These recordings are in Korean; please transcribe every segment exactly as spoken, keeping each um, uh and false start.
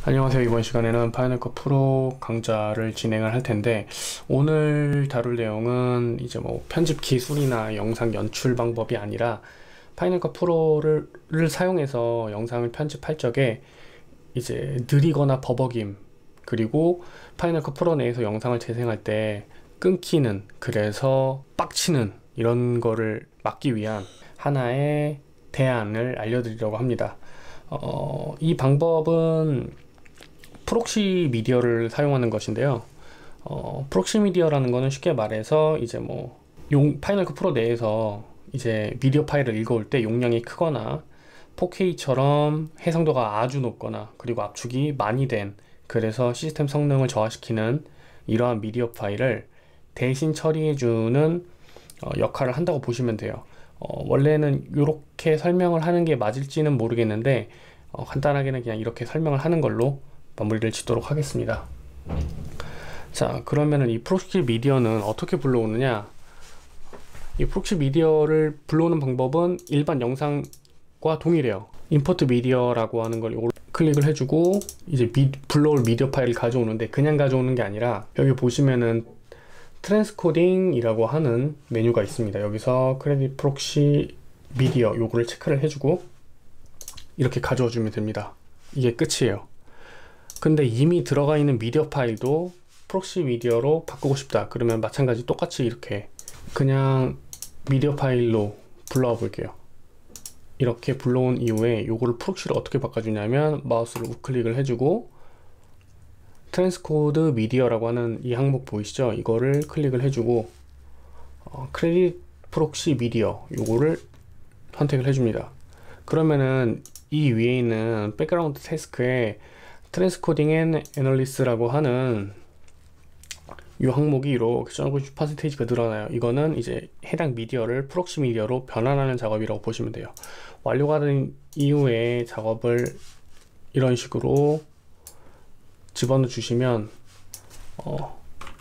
안녕하세요. 이번 시간에는 파이널 컷 프로 강좌를 진행을 할 텐데, 오늘 다룰 내용은 이제 뭐 편집 기술이나 영상 연출 방법이 아니라 파이널 컷 프로를 를 사용해서 영상을 편집할 적에 이제 느리거나 버벅임, 그리고 파이널 컷 프로 내에서 영상을 재생할 때 끊기는, 그래서 빡치는 이런 거를 막기 위한 하나의 대안을 알려드리려고 합니다. 어, 이 방법은 프록시 미디어를 사용하는 것인데요. 어, 프록시 미디어라는 거는 쉽게 말해서 이제 뭐 용, 파이널 컷 프로 내에서 이제 미디어 파일을 읽어올 때 용량이 크거나 포케이처럼 해상도가 아주 높거나 그리고 압축이 많이 된, 그래서 시스템 성능을 저하시키는 이러한 미디어 파일을 대신 처리해주는 어, 역할을 한다고 보시면 돼요. 어, 원래는 이렇게 설명을 하는 게 맞을지는 모르겠는데 어, 간단하게는 그냥 이렇게 설명을 하는 걸로 마무리를 짓도록 하겠습니다. 자, 그러면은 이 프록시 미디어는 어떻게 불러오느냐? 이 프록시 미디어를 불러오는 방법은 일반 영상과 동일해요. 임포트 미디어라고 하는 걸 클릭을 해주고 이제 미, 불러올 미디어 파일을 가져오는데, 그냥 가져오는 게 아니라 여기 보시면은 트랜스코딩 이라고 하는 메뉴가 있습니다. 여기서 크레딧 프록시 미디어 요거를 체크를 해주고 이렇게 가져와 주면 됩니다. 이게 끝이에요. 근데 이미 들어가 있는 미디어 파일도 프록시 미디어로 바꾸고 싶다 그러면 마찬가지 똑같이 이렇게 그냥 미디어 파일로 불러와 볼게요. 이렇게 불러온 이후에 요거를 프록시로 어떻게 바꿔주냐면 마우스를 우클릭을 해주고 트랜스코드 미디어라고 하는 이 항목 보이시죠? 이거를 클릭을 해주고 어, 크레딧 프록시 미디어 요거를 선택을 해줍니다. 그러면은 이 위에 있는 백그라운드 태스크에 트랜스코딩 앤 애널리스라고 하는 이 항목이 이렇게 조금씩 퍼센테이지가 늘어나요. 이거는 이제 해당 미디어를 프록시 미디어로 변환하는 작업이라고 보시면 돼요. 완료가 된 이후에 작업을 이런 식으로 집어넣어 주시면 어,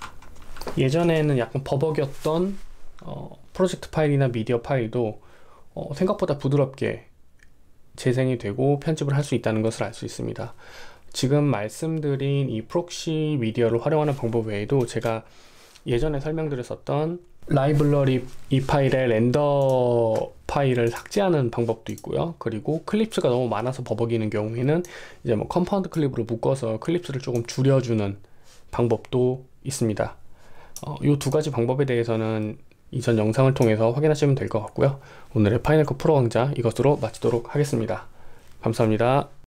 예전에는 약간 버벅이었던 어, 프로젝트 파일이나 미디어 파일도 어, 생각보다 부드럽게 재생이 되고 편집을 할 수 있다는 것을 알 수 있습니다. 지금 말씀드린 이 프록시 미디어를 활용하는 방법 외에도 제가 예전에 설명드렸었던 라이블러리 이 파일의 렌더 파일을 삭제하는 방법도 있고요. 그리고 클립스가 너무 많아서 버벅이는 경우에는 이제 뭐 컴파운드 클립으로 묶어서 클립스를 조금 줄여주는 방법도 있습니다. 어, 이 두 가지 방법에 대해서는 이전 영상을 통해서 확인하시면 될 것 같고요. 오늘의 파이널 컷 프로 강좌 이것으로 마치도록 하겠습니다. 감사합니다.